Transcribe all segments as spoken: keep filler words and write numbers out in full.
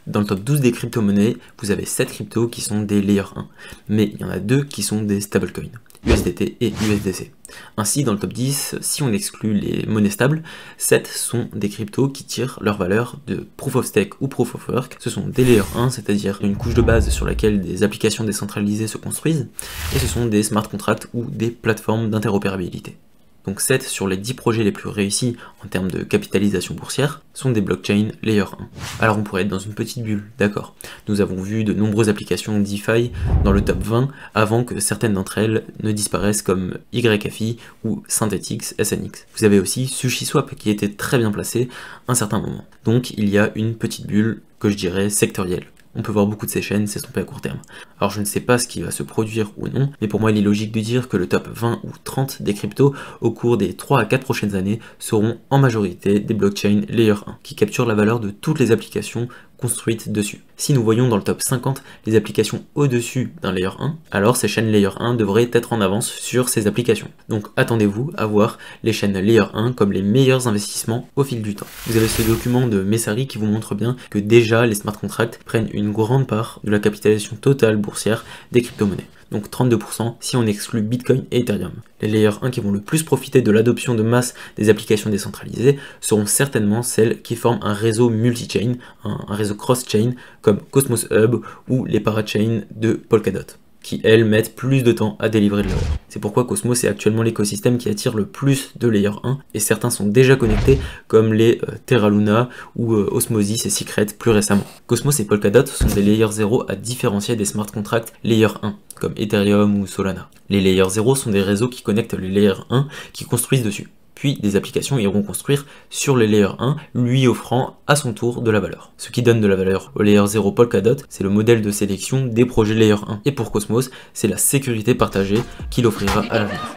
Dans le top douze des crypto-monnaies, vous avez sept cryptos qui sont des layer un, mais il y en a deux qui sont des stablecoins, U S D T et U S D C. Ainsi, dans le top dix, si on exclut les monnaies stables, sept sont des cryptos qui tirent leur valeur de Proof of Stake ou Proof of Work. Ce sont des layer un, c'est-à-dire une couche de base sur laquelle des applications décentralisées se construisent, et ce sont des smart contracts ou des plateformes d'interopérabilité. Donc sept sur les dix projets les plus réussis en termes de capitalisation boursière sont des blockchains layer un. Alors on pourrait être dans une petite bulle, d'accord. Nous avons vu de nombreuses applications DeFi dans le top vingt avant que certaines d'entre elles ne disparaissent comme Y F I ou Synthetix S N X. Vous avez aussi SushiSwap qui était très bien placé à un certain moment. Donc il y a une petite bulle que je dirais sectorielle. On peut voir beaucoup de ces chaînes s'estomper à court terme. Alors je ne sais pas ce qui va se produire ou non, mais pour moi il est logique de dire que le top vingt ou trente des cryptos au cours des trois à quatre prochaines années seront en majorité des blockchains layer un, qui capturent la valeur de toutes les applications construites dessus. Si nous voyons dans le top cinquante les applications au-dessus d'un layer un, alors ces chaînes layer un devraient être en avance sur ces applications. Donc attendez-vous à voir les chaînes layer un comme les meilleurs investissements au fil du temps. Vous avez ce document de Messari qui vous montre bien que déjà les smart contracts prennent une grande part de la capitalisation totale boursière des crypto-monnaies. Donc trente-deux pour cent si on exclut Bitcoin et Ethereum. Les layer un qui vont le plus profiter de l'adoption de masse des applications décentralisées seront certainement celles qui forment un réseau multi-chain, un, un réseau cross-chain comme Cosmos Hub ou les parachains de Polkadot, qui elles mettent plus de temps à délivrer de la valeur. C'est pourquoi Cosmos est actuellement l'écosystème qui attire le plus de layer un, et certains sont déjà connectés comme les euh, Terra Luna ou euh, Osmosis et Secret plus récemment. Cosmos et Polkadot sont des layer zéro à différencier des smart contracts layer un, comme Ethereum ou Solana. Les layer zéro sont des réseaux qui connectent les layer un qui construisent dessus. Puis des applications iront construire sur les layer un, lui offrant à son tour de la valeur. Ce qui donne de la valeur au layer zéro Polkadot, c'est le modèle de sélection des projets layer un. Et pour Cosmos, c'est la sécurité partagée qu'il offrira à l'avenir.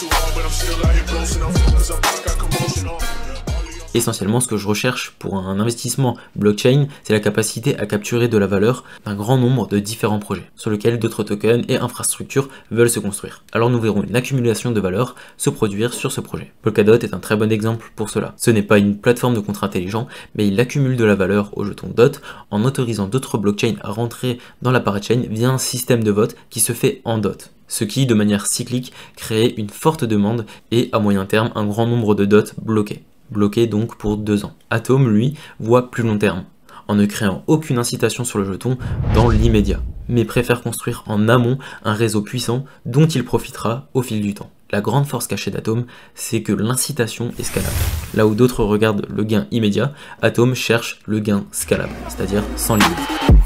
Essentiellement, ce que je recherche pour un investissement blockchain, c'est la capacité à capturer de la valeur d'un grand nombre de différents projets, sur lesquels d'autres tokens et infrastructures veulent se construire. Alors nous verrons une accumulation de valeur se produire sur ce projet. Polkadot est un très bon exemple pour cela. Ce n'est pas une plateforme de contrat intelligent, mais il accumule de la valeur au jeton D O T en autorisant d'autres blockchains à rentrer dans la parachain via un système de vote qui se fait en D O T. Ce qui, de manière cyclique, crée une forte demande et, à moyen terme, un grand nombre de D O T bloqués. Bloqué donc pour deux ans. Atom, lui, voit plus long terme, en ne créant aucune incitation sur le jeton dans l'immédiat, mais préfère construire en amont un réseau puissant dont il profitera au fil du temps. La grande force cachée d'Atom, c'est que l'incitation est scalable. Là où d'autres regardent le gain immédiat, Atom cherche le gain scalable, c'est-à-dire sans limite.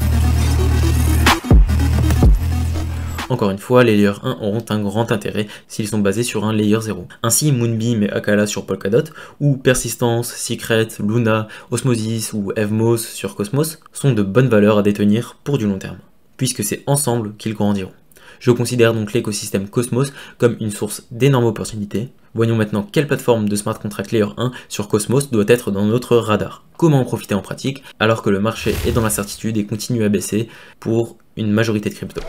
Encore une fois, les layer un auront un grand intérêt s'ils sont basés sur un layer zéro. Ainsi, Moonbeam et Akala sur Polkadot, ou Persistence, Secret, Luna, Osmosis ou Evmos sur Cosmos sont de bonnes valeurs à détenir pour du long terme, puisque c'est ensemble qu'ils grandiront. Je considère donc l'écosystème Cosmos comme une source d'énormes opportunités. Voyons maintenant quelle plateforme de smart contract layer un sur Cosmos doit être dans notre radar. Comment en profiter en pratique alors que le marché est dans l'incertitude et continue à baisser pour une majorité de crypto.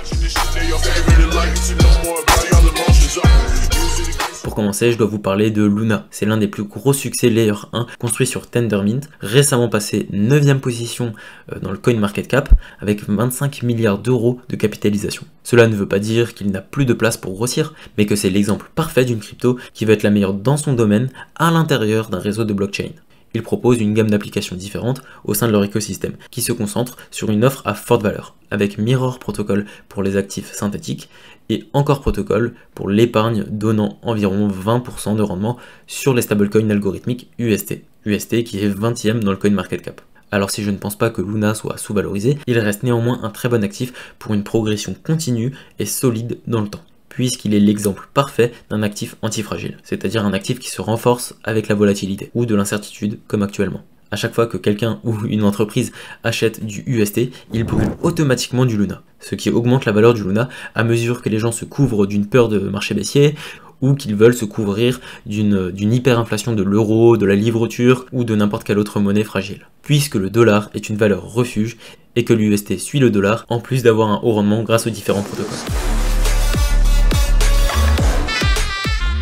Pour commencer, je dois vous parler de Luna. C'est l'un des plus gros succès layer un construit sur Tendermint, récemment passé neuvième position dans le CoinMarketCap avec vingt-cinq milliards d'euros de capitalisation. Cela ne veut pas dire qu'il n'a plus de place pour grossir, mais que c'est l'exemple parfait d'une crypto qui va être la meilleure dans son domaine à l'intérieur d'un réseau de blockchain. Ils proposent une gamme d'applications différentes au sein de leur écosystème, qui se concentre sur une offre à forte valeur, avec Mirror Protocol pour les actifs synthétiques et Encore Protocol pour l'épargne donnant environ vingt pour cent de rendement sur les stablecoins algorithmiques U S T, U S T qui est vingtième dans le CoinMarketCap. Alors si je ne pense pas que Luna soit sous-valorisé, il reste néanmoins un très bon actif pour une progression continue et solide dans le temps, puisqu'il est l'exemple parfait d'un actif antifragile, c'est-à-dire un actif qui se renforce avec la volatilité ou de l'incertitude comme actuellement. À chaque fois que quelqu'un ou une entreprise achète du U S T, il brûle automatiquement du Luna, ce qui augmente la valeur du Luna à mesure que les gens se couvrent d'une peur de marché baissier ou qu'ils veulent se couvrir d'une d'une hyperinflation de l'euro, de la livre turque ou de n'importe quelle autre monnaie fragile. Puisque le dollar est une valeur refuge et que l'U S T suit le dollar en plus d'avoir un haut rendement grâce aux différents protocoles.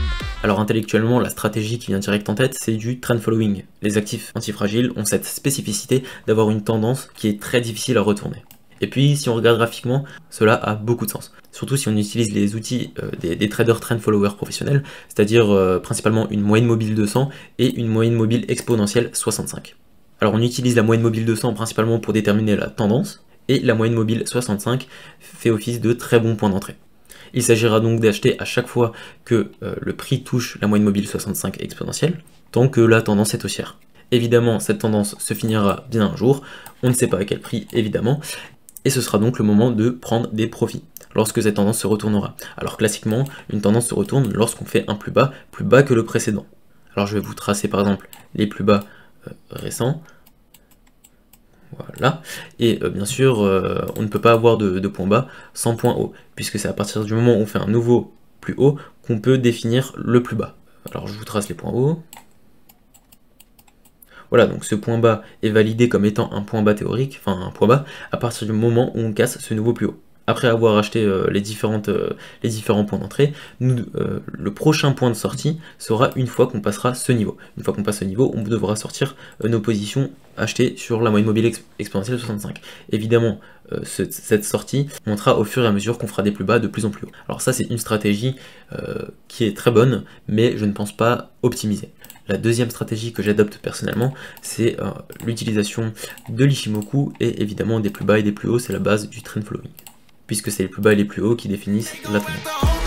Alors intellectuellement, la stratégie qui vient direct en tête, c'est du trend following. Les actifs antifragiles ont cette spécificité d'avoir une tendance qui est très difficile à retourner. Et puis, si on regarde graphiquement, cela a beaucoup de sens. Surtout si on utilise les outils euh, des, des traders trend followers professionnels, c'est-à-dire euh, principalement une moyenne mobile deux cents et une moyenne mobile exponentielle soixante-cinq. Alors on utilise la moyenne mobile deux cents principalement pour déterminer la tendance, et la moyenne mobile soixante-cinq fait office de très bon point d'entrée. Il s'agira donc d'acheter à chaque fois que euh, le prix touche la moyenne mobile soixante-cinq exponentielle, tant que la tendance est haussière. Évidemment, cette tendance se finira bien un jour, on ne sait pas à quel prix évidemment, et ce sera donc le moment de prendre des profits lorsque cette tendance se retournera. Alors classiquement, une tendance se retourne lorsqu'on fait un plus bas, plus bas que le précédent. Alors je vais vous tracer par exemple les plus bas euh, récents. Voilà, et euh, bien sûr, euh, on ne peut pas avoir de, de point bas sans point haut, puisque c'est à partir du moment où on fait un nouveau plus haut qu'on peut définir le plus bas. Alors je vous trace les points hauts. Voilà, donc ce point bas est validé comme étant un point bas théorique, enfin un point bas, à partir du moment où on casse ce nouveau plus haut. Après avoir acheté euh, les, différentes, euh, les différents points d'entrée, nous, euh, le prochain point de sortie sera une fois qu'on passera ce niveau. Une fois qu'on passe ce niveau, on devra sortir euh, nos positions achetées sur la moyenne mobile exp exponentielle soixante-cinq. Évidemment, euh, ce, cette sortie montera au fur et à mesure qu'on fera des plus bas de plus en plus haut. Alors ça, c'est une stratégie euh, qui est très bonne, mais je ne pense pas optimiser. La deuxième stratégie que j'adopte personnellement, c'est euh, l'utilisation de l'Ichimoku et évidemment des plus bas et des plus hauts, c'est la base du trend following, puisque c'est les plus bas et les plus hauts qui définissent la tendance.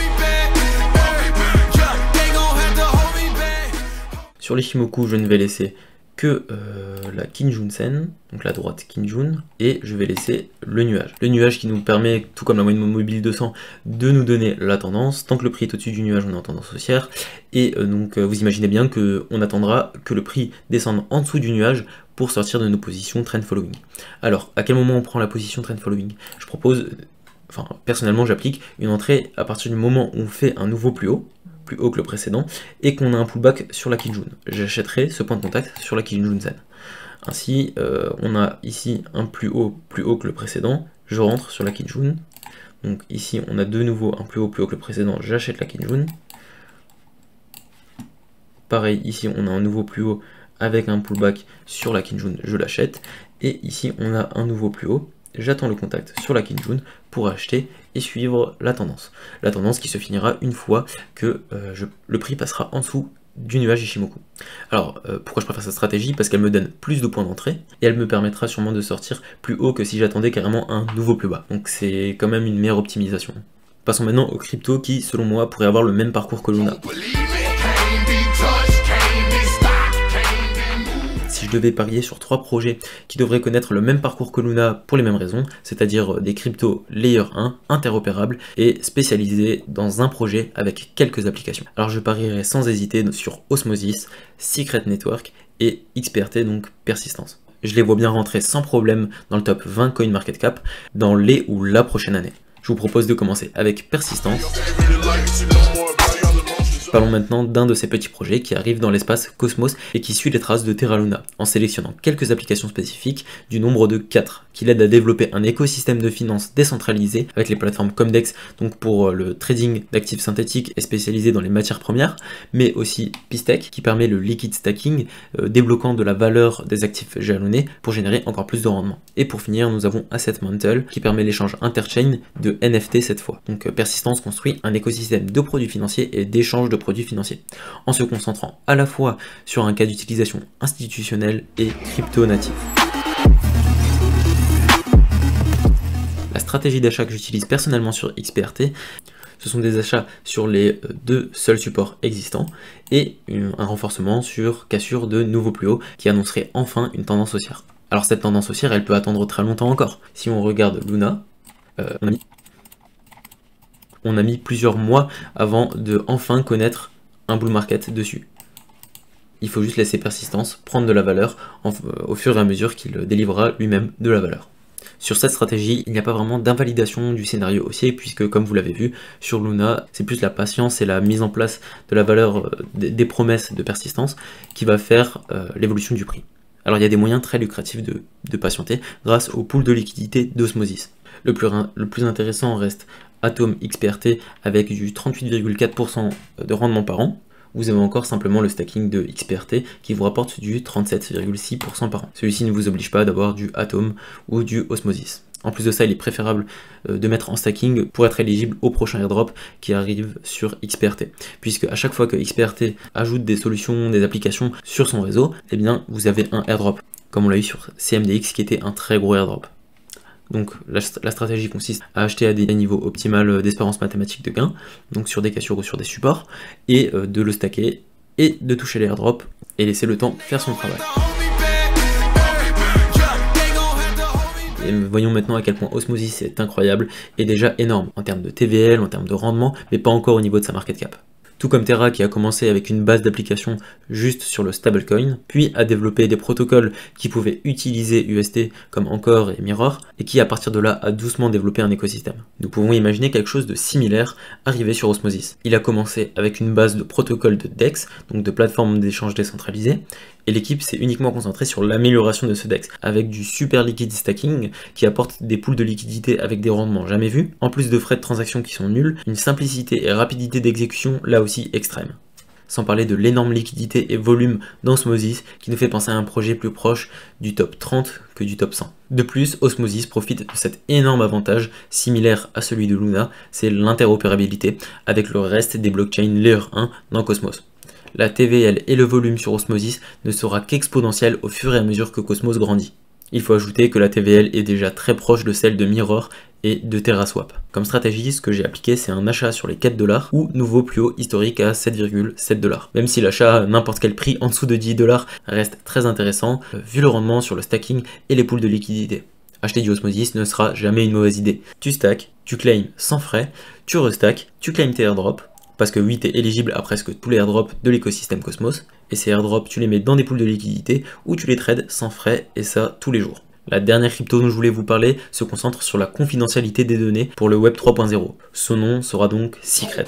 Sur l'Ichimoku, je ne vais laisser que euh, la Kijun-sen, donc la droite Kijun, et je vais laisser le nuage. Le nuage qui nous permet, tout comme la moyenne mobile deux cents, de nous donner la tendance. Tant que le prix est au-dessus du nuage, on est en tendance haussière, et euh, donc euh, vous imaginez bien qu'on attendra que le prix descende en dessous du nuage pour sortir de nos positions trend following. Alors, à quel moment on prend la position trend following? Je propose, enfin personnellement j'applique une entrée à partir du moment où on fait un nouveau plus haut, plus haut que le précédent, et qu'on a un pullback sur la Kijun. J'achèterai ce point de contact sur la Kijun-sen. Ainsi, euh, on a ici un plus haut, plus haut que le précédent, je rentre sur la Kijun. Donc ici, on a de nouveau un plus haut, plus haut que le précédent, j'achète la Kijun. Pareil, ici, on a un nouveau plus haut avec un pullback sur la Kijun, je l'achète. Et ici, on a un nouveau plus haut, j'attends le contact sur la Kijun pour acheter et suivre la tendance. La tendance qui se finira une fois que euh, je, le prix passera en dessous du nuage Ichimoku. Alors, euh, pourquoi je préfère cette stratégie? Parce qu'elle me donne plus de points d'entrée et elle me permettra sûrement de sortir plus haut que si j'attendais carrément un nouveau plus bas. Donc c'est quand même une meilleure optimisation. Passons maintenant aux cryptos qui, selon moi, pourraient avoir le même parcours que Luna. Si je devais parier sur trois projets qui devraient connaître le même parcours que Luna pour les mêmes raisons, c'est-à-dire des cryptos layer un, interopérables et spécialisés dans un projet avec quelques applications. Alors je parierais sans hésiter sur Osmosis, Secret Network et X P R T, donc persistance. Je les vois bien rentrer sans problème dans le top vingt CoinMarketCap dans les ou la prochaine année. Je vous propose de commencer avec persistance. Parlons maintenant d'un de ces petits projets qui arrive dans l'espace Cosmos et qui suit les traces de Terra Luna, en sélectionnant quelques applications spécifiques du nombre de quatre, qui l'aident à développer un écosystème de finances décentralisé avec les plateformes Comdex, donc pour le trading d'actifs synthétiques et spécialisé dans les matières premières, mais aussi Pistech, qui permet le liquid stacking, euh, débloquant de la valeur des actifs jalonnés pour générer encore plus de rendement. Et pour finir, nous avons Asset Mantle, qui permet l'échange interchain de N F T cette fois. Donc euh, Persistance construit un écosystème de produits financiers et d'échange de produits financiers, en se concentrant à la fois sur un cas d'utilisation institutionnel et crypto natif. La stratégie d'achat que j'utilise personnellement sur X P R T, ce sont des achats sur les deux seuls supports existants et un renforcement sur cassure de nouveaux plus hauts qui annoncerait enfin une tendance haussière. Alors cette tendance haussière, elle peut attendre très longtemps encore. Si on regarde Luna, euh, on a mis On a mis plusieurs mois avant de enfin connaître un bull market dessus. Il faut juste laisser persistance prendre de la valeur en, euh, au fur et à mesure qu'il délivrera lui-même de la valeur. Sur cette stratégie, il n'y a pas vraiment d'invalidation du scénario haussier puisque, comme vous l'avez vu, sur Luna, c'est plus la patience et la mise en place de la valeur euh, des, des promesses de persistance qui va faire euh, l'évolution du prix. Alors il y a des moyens très lucratifs de, de patienter grâce au pool de liquidité d'Osmosis. Le plus, le plus intéressant reste Atom X P R T avec du trente-huit virgule quatre pour cent de rendement par an, Vous avez encore simplement le stacking de X P R T qui vous rapporte du trente-sept virgule six pour cent par an. Celui-ci ne vous oblige pas d'avoir du Atom ou du Osmosis. En plus de ça, il est préférable de mettre en stacking pour être éligible au prochain airdrop qui arrive sur X P R T. Puisque à chaque fois que X P R T ajoute des solutions, des applications sur son réseau, eh bien vous avez un airdrop, comme on l'a eu sur C M D X qui était un très gros airdrop. Donc la, la stratégie consiste à acheter à des niveaux optimaux d'espérance mathématique de gain, donc sur des cassures ou sur des supports, et euh, de le stacker et de toucher les airdrops et laisser le temps faire son travail. Et voyons maintenant à quel point Osmosis est incroyable et déjà énorme en termes de T V L, en termes de rendement, mais pas encore au niveau de sa market cap. Tout comme Terra qui a commencé avec une base d'application juste sur le stablecoin, puis a développé des protocoles qui pouvaient utiliser U S T comme Encore et Mirror, et qui à partir de là a doucement développé un écosystème. Nous pouvons imaginer quelque chose de similaire arriver sur Osmosis. Il a commencé avec une base de protocoles de D E X, donc de plateformes d'échange décentralisées, et l'équipe s'est uniquement concentrée sur l'amélioration de ce D E X, avec du super liquid stacking qui apporte des pools de liquidité avec des rendements jamais vus, en plus de frais de transaction qui sont nuls, une simplicité et rapidité d'exécution là aussi extrême. Sans parler de l'énorme liquidité et volume d'Osmosis qui nous fait penser à un projet plus proche du top trente que du top cent. De plus, Osmosis profite de cet énorme avantage similaire à celui de Luna, c'est l'interopérabilité avec le reste des blockchains Layer un dans Cosmos. La T V L et le volume sur Osmosis ne sera qu'exponentiel au fur et à mesure que Cosmos grandit. Il faut ajouter que la T V L est déjà très proche de celle de Mirror et de TerraSwap. Comme stratégie, ce que j'ai appliqué, c'est un achat sur les quatre dollars ou nouveau plus haut historique à sept virgule sept dollars. Même si l'achat à n'importe quel prix en dessous de dix dollars reste très intéressant, vu le rendement sur le stacking et les pools de liquidité. Acheter du Osmosis ne sera jamais une mauvaise idée. Tu stacks, tu claims sans frais, tu restacks, tu claims tes airdrops, parce que oui, tu es éligible à presque tous les airdrops de l'écosystème Cosmos, et ces airdrops, tu les mets dans des pools de liquidité ou tu les trades sans frais, et ça tous les jours. La dernière crypto dont je voulais vous parler se concentre sur la confidentialité des données pour le Web trois point zéro. Son nom sera donc Secret.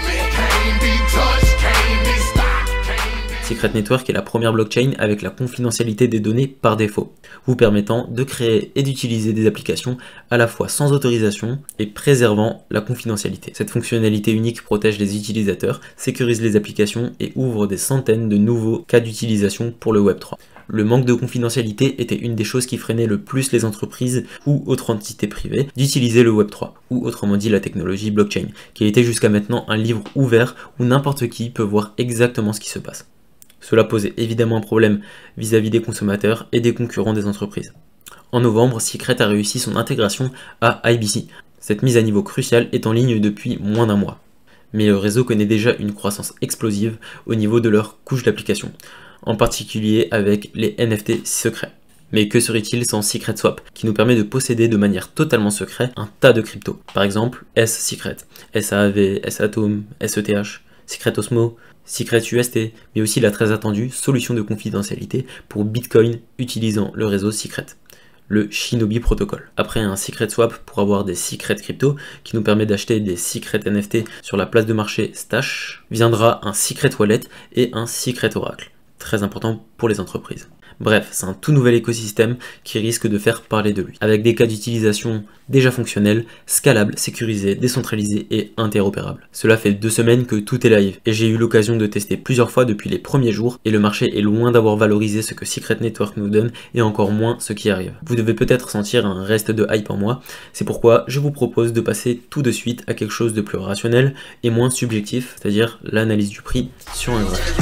Secret Network est la première blockchain avec la confidentialité des données par défaut, vous permettant de créer et d'utiliser des applications à la fois sans autorisation et préservant la confidentialité. Cette fonctionnalité unique protège les utilisateurs, sécurise les applications et ouvre des centaines de nouveaux cas d'utilisation pour le Web trois. Le manque de confidentialité était une des choses qui freinait le plus les entreprises ou autres entités privées d'utiliser le Web trois, ou autrement dit la technologie blockchain, qui était jusqu'à maintenant un livre ouvert où n'importe qui peut voir exactement ce qui se passe. Cela posait évidemment un problème vis-à-vis des consommateurs et des concurrents des entreprises. En novembre, Secret a réussi son intégration à I B C. Cette mise à niveau cruciale est en ligne depuis moins d'un mois. Mais le réseau connaît déjà une croissance explosive au niveau de leur couche d'application, en particulier avec les N F T secrets. Mais que serait-il sans Secret Swap, qui nous permet de posséder de manière totalement secrète un tas de cryptos. Par exemple, S-Secret, S A A V, S-Atom, S E T H, Secret Osmo, Secret U S T, mais aussi la très attendue solution de confidentialité pour Bitcoin utilisant le réseau Secret, le Shinobi Protocol. Après un Secret Swap pour avoir des Secret Crypto, qui nous permet d'acheter des Secret N F T sur la place de marché Stash, viendra un Secret Wallet et un Secret Oracle, très important pour les entreprises. Bref, c'est un tout nouvel écosystème qui risque de faire parler de lui, avec des cas d'utilisation déjà fonctionnels, scalables, sécurisés, décentralisés et interopérables. Cela fait deux semaines que tout est live, et j'ai eu l'occasion de tester plusieurs fois depuis les premiers jours, et le marché est loin d'avoir valorisé ce que Secret Network nous donne, et encore moins ce qui arrive. Vous devez peut-être sentir un reste de hype en moi, c'est pourquoi je vous propose de passer tout de suite à quelque chose de plus rationnel et moins subjectif, c'est-à-dire l'analyse du prix sur un graphe.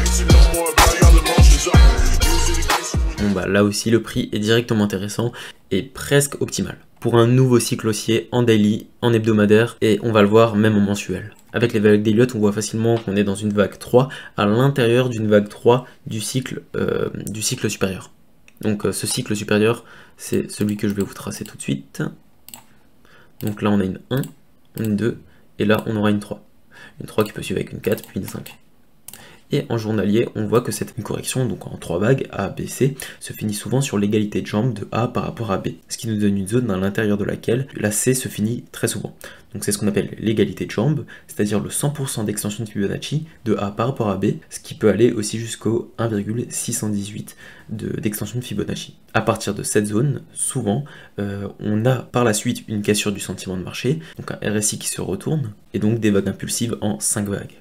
Bon bah là aussi le prix est directement intéressant et presque optimal. Pour un nouveau cycle haussier en daily, en hebdomadaire et on va le voir même en mensuel. Avec les vagues d'Elliott, on voit facilement qu'on est dans une vague trois à l'intérieur d'une vague trois du cycle, euh, du cycle supérieur. Donc euh, ce cycle supérieur, c'est celui que je vais vous tracer tout de suite. Donc là on a une un, une deux et là on aura une trois. Une trois qui peut suivre avec une quatre puis une cinq. Et en journalier, on voit que cette correction, donc en trois vagues, A, B, C, se finit souvent sur l'égalité de jambes de A par rapport à B, ce qui nous donne une zone à l'intérieur de laquelle la C se finit très souvent. Donc c'est ce qu'on appelle l'égalité de jambes, c'est-à-dire le cent pour cent d'extension de Fibonacci de A par rapport à B, ce qui peut aller aussi jusqu'au un virgule six cent dix-huit d'extension de, de Fibonacci. À partir de cette zone, souvent, euh, on a par la suite une cassure du sentiment de marché, donc un R S I qui se retourne, et donc des vagues impulsives en cinq vagues.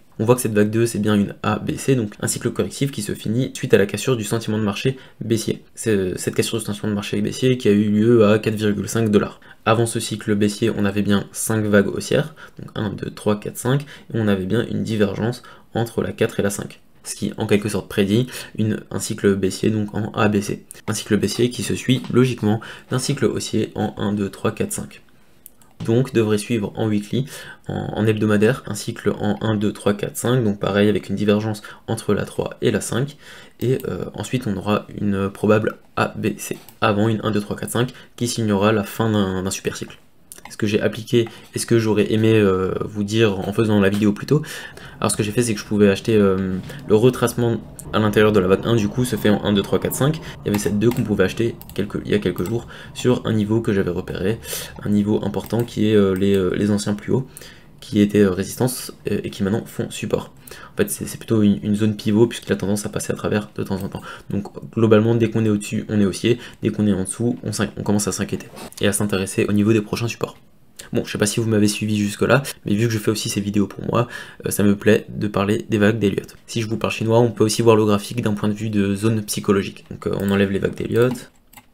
On voit que cette vague deux c'est bien une A B C, donc un cycle correctif qui se finit suite à la cassure du sentiment de marché baissier. C'est cette cassure du sentiment de marché baissier qui a eu lieu à quatre virgule cinq dollars. Avant ce cycle baissier, on avait bien cinq vagues haussières, donc un, deux, trois, quatre, cinq, et on avait bien une divergence entre la quatre et la cinq. Ce qui en quelque sorte prédit une, un cycle baissier donc en A B C. Un cycle baissier qui se suit logiquement d'un cycle haussier en un, deux, trois, quatre, cinq. Donc devrait suivre en weekly, en, en hebdomadaire, un cycle en un, deux, trois, quatre, cinq, donc pareil avec une divergence entre la trois et la cinq, et euh, ensuite on aura une probable A B C, avant une un, deux, trois, quatre, cinq, qui signera la fin d'un super cycle. Ce que j'ai appliqué et ce que j'aurais aimé euh, vous dire en faisant la vidéo plus tôt. Alors ce que j'ai fait c'est que je pouvais acheter euh, le retracement à l'intérieur de la vague un, du coup se fait en un, deux, trois, quatre, cinq. Il y avait cette deux qu'on pouvait acheter quelques, il y a quelques jours sur un niveau que j'avais repéré, un niveau important qui est euh, les, euh, les anciens plus hauts, qui étaient euh, résistance euh, et qui maintenant font support. En fait c'est plutôt une, une zone pivot puisqu'il a tendance à passer à travers de temps en temps. Donc globalement dès qu'on est au-dessus on est haussier, dès qu'on est en dessous on, on commence à s'inquiéter et à s'intéresser au niveau des prochains supports. Bon, je sais pas si vous m'avez suivi jusque là, mais vu que je fais aussi ces vidéos pour moi, euh, ça me plaît de parler des vagues d'Elliott. Si je vous parle chinois, on peut aussi voir le graphique d'un point de vue de zone psychologique. Donc euh, on enlève les vagues d'Elliott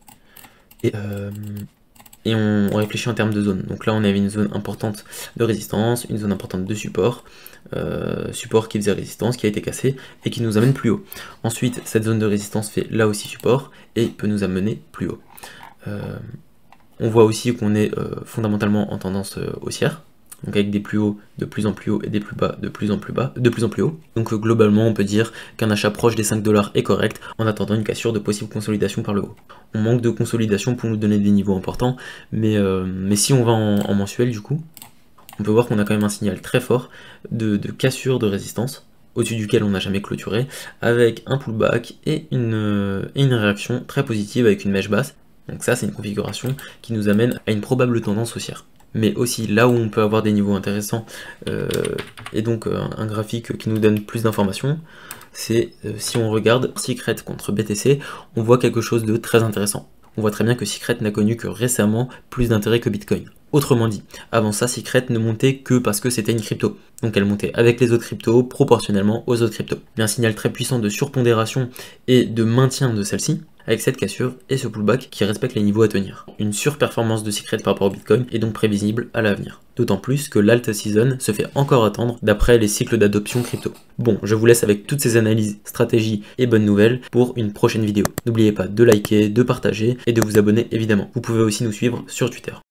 et, euh, et on, on réfléchit en termes de zone. Donc là on avait une zone importante de résistance, une zone importante de support, euh, support qui faisait résistance, qui a été cassé et qui nous amène plus haut. Ensuite cette zone de résistance fait là aussi support et peut nous amener plus haut. Euh, On voit aussi qu'on est euh, fondamentalement en tendance euh, haussière, donc avec des plus hauts de plus en plus haut et des plus bas de plus en plus bas, de plus en plus haut. Donc euh, globalement on peut dire qu'un achat proche des cinq dollars est correct en attendant une cassure de possible consolidation par le haut. On manque de consolidation pour nous donner des niveaux importants, mais, euh, mais si on va en, en mensuel du coup, on peut voir qu'on a quand même un signal très fort de, de cassure de résistance, au-dessus duquel on n'a jamais clôturé, avec un pullback et une, euh, et une réaction très positive avec une mèche basse. Donc ça c'est une configuration qui nous amène à une probable tendance haussière. Mais aussi là où on peut avoir des niveaux intéressants euh, et donc euh, un graphique qui nous donne plus d'informations, c'est euh, si on regarde Secret contre B T C, on voit quelque chose de très intéressant. On voit très bien que Secret n'a connu que récemment plus d'intérêt que Bitcoin. Autrement dit, avant ça, Secret ne montait que parce que c'était une crypto. Donc elle montait avec les autres cryptos, proportionnellement aux autres cryptos. Il y a un signal très puissant de surpondération et de maintien de celle-ci, avec cette cassure et ce pullback qui respecte les niveaux à tenir. Une surperformance de Secret par rapport au Bitcoin est donc prévisible à l'avenir. D'autant plus que l'alt season se fait encore attendre d'après les cycles d'adoption crypto. Bon, je vous laisse avec toutes ces analyses, stratégies et bonnes nouvelles pour une prochaine vidéo. N'oubliez pas de liker, de partager et de vous abonner évidemment. Vous pouvez aussi nous suivre sur Twitter.